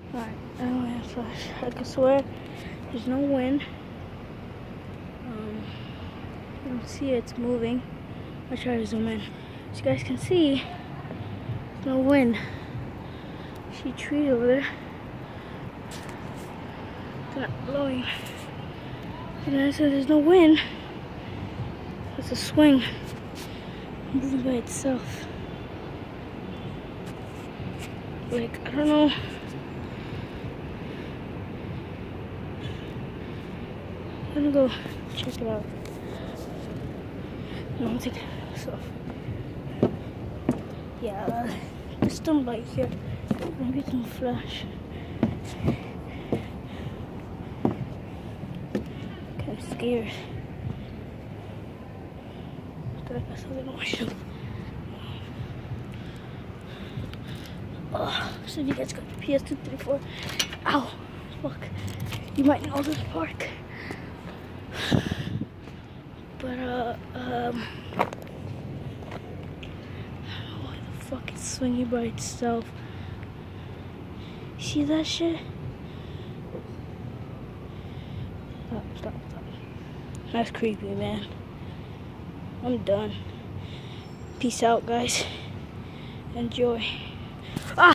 Alright, I don't have a flash. I can swear there's no wind. You don't see it's moving. I'll try to zoom in. As you guys can see, there's no wind. See a tree over there. It's not blowing. And I said there's no wind. It's a swing moving by itself. Like, I don't know. I'm gonna go check it out. No, I'm taking this off. Yeah, there's some light here. Maybe it can flash. Kind of scared. I thought I got something on my shoe. Oh, so you guys got the PS234. Ow, fuck. You might know this park. But, I don't know why the fuck it's swinging by itself. See that shit? Stop. That's creepy, man. I'm done. Peace out, guys. Enjoy.